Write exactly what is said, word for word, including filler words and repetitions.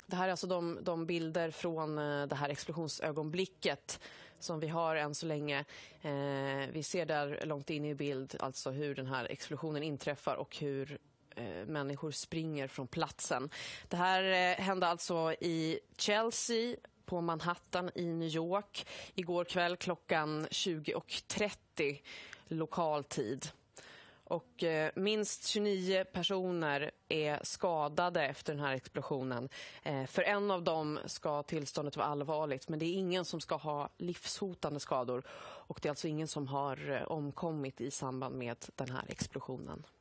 Det här är alltså de, de bilder från det här explosionsögonblicket som vi har än så länge. Eh, vi ser där långt in i bild alltså hur den här explosionen inträffar och hur eh, människor springer från platsen. Det här eh, hände alltså i Chelsea på Manhattan i New York igår kväll klockan tjugo och trettio lokal tid. Och eh, minst tjugonio personer är skadade efter den här explosionen. Eh, för en av dem ska tillståndet vara allvarligt, men det är ingen som ska ha livshotande skador. Och det är alltså ingen som har eh, omkommit i samband med den här explosionen.